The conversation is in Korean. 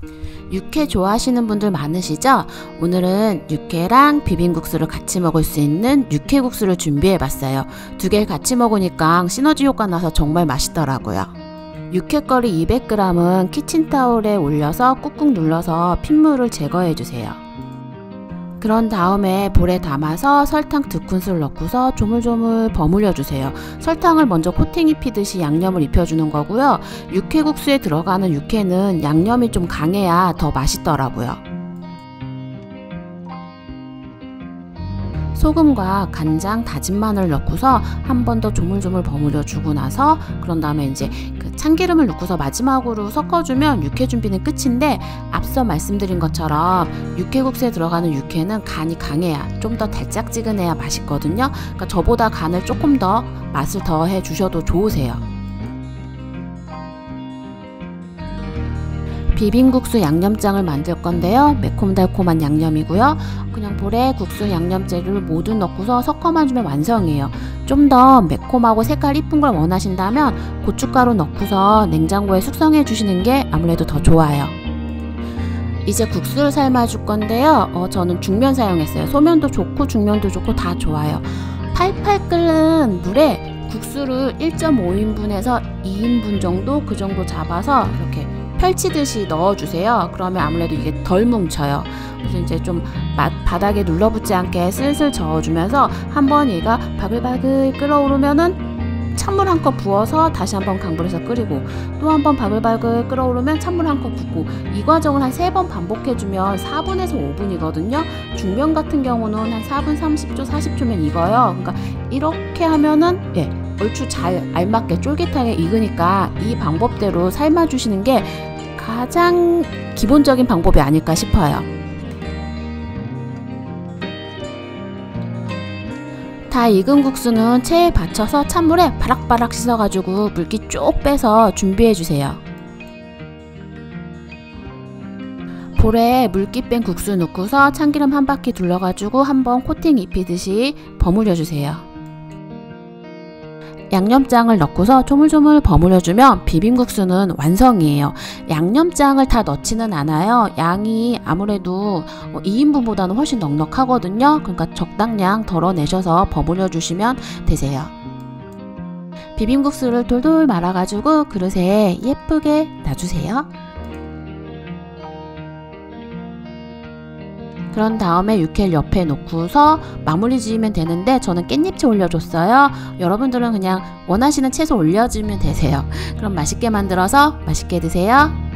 육회 좋아하시는 분들 많으시죠? 오늘은 육회랑 비빔국수를 같이 먹을 수 있는 육회국수를 준비해봤어요. 두 개를 같이 먹으니까 시너지 효과 나서 정말 맛있더라고요. 육회거리 200g은 키친타올에 올려서 꾹꾹 눌러서 핏물을 제거해주세요. 그런 다음에 볼에 담아서 설탕 2큰술 넣고서 조물조물 버무려 주세요. 설탕을 먼저 코팅 입히듯이 양념을 입혀주는 거고요. 육회국수에 들어가는 육회는 양념이 좀 강해야 더 맛있더라고요. 소금과 간장, 다진 마늘 넣고서 한 번 더 조물조물 버무려 주고 나서 그런 다음에 이제 그 참기름을 넣고서 마지막으로 섞어주면 육회 준비는 끝인데, 앞서 말씀드린 것처럼 육회국수에 들어가는 육회는 간이 강해야 좀 더 달짝지근해야 맛있거든요. 그러니까 저보다 간을 조금 더 맛을 더해 주셔도 좋으세요. 비빔국수 양념장을 만들 건데요. 매콤달콤한 양념이고요. 그냥 볼에 국수 양념재료를 모두 넣고서 섞어만 주면 완성이에요. 좀 더 매콤하고 색깔 이쁜 걸 원하신다면 고춧가루 넣고서 냉장고에 숙성해 주시는 게 아무래도 더 좋아요. 이제 국수를 삶아 줄 건데요. 저는 중면 사용했어요. 소면도 좋고 중면도 좋고 다 좋아요. 팔팔 끓는 물에 국수를 1.5인분에서 2인분 정도, 그 정도 잡아서 이렇게 펼치듯이 넣어주세요. 그러면 아무래도 이게 덜 뭉쳐요. 그래서 이제 좀 바닥에 눌러붙지 않게 슬슬 저어주면서 한번 얘가 바글바글 끓어오르면은 찬물 한 컵 부어서 다시 한번 강불에서 끓이고, 또 한번 바글바글 끓어오르면 찬물 한 컵 붓고, 이 과정을 한 3번 반복해주면 4분에서 5분이거든요. 중면 같은 경우는 한 4분 30초, 40초면 익어요. 그러니까 이렇게 하면은 얼추 잘 알맞게 쫄깃하게 익으니까 이 방법대로 삶아주시는 게 가장 기본적인 방법이 아닐까 싶어요. 다 익은 국수는 체에 받쳐서 찬물에 바락바락 씻어가지고 물기 쭉 빼서 준비해주세요. 볼에 물기 뺀 국수 넣고서 참기름 한 바퀴 둘러가지고 한번 코팅 입히듯이 버무려주세요. 양념장을 넣고서 조물조물 버무려주면 비빔국수는 완성이에요. 양념장을 다 넣지는 않아요. 양이 아무래도 2인분보다는 훨씬 넉넉하거든요. 그러니까 적당량 덜어내셔서 버무려주시면 되세요. 비빔국수를 돌돌 말아가지고 그릇에 예쁘게 놔주세요. 그런 다음에 육회를 옆에 놓고서 마무리 지으면 되는데, 저는 깻잎채 올려줬어요. 여러분들은 그냥 원하시는 채소 올려주면 되세요. 그럼 맛있게 만들어서 맛있게 드세요.